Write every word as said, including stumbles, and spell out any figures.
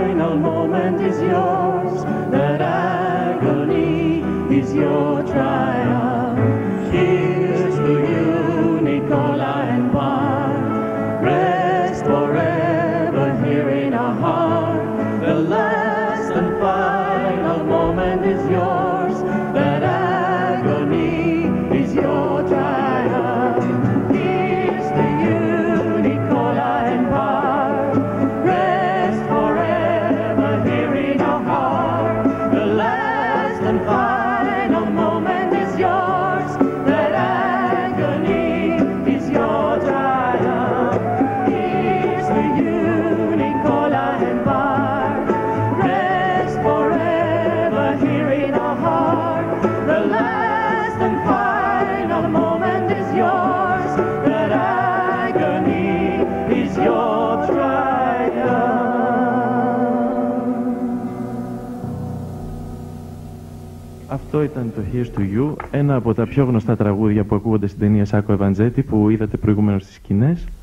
final moment is yours. That agony is your triumph. Here's to you, Nicola and Bart. Rest forever here in our heart. The last and final moment is yours. That agony is your triumph. Here's to you, Nicola and Bart. Rest forever here in our heart. The last and final moment is yours. That agony is your triumph. Here's to you, Nicola and Bart. Rest forever here in our heart. The last and final moment is yours. That agony is your triumph. Αυτό ήταν το Here's to You, ένα από τα πιο γνωστά τραγούδια που ακούγονται στην ταινία Σάκο Ευαντζέτη που είδατε προηγουμένως στις σκηνές.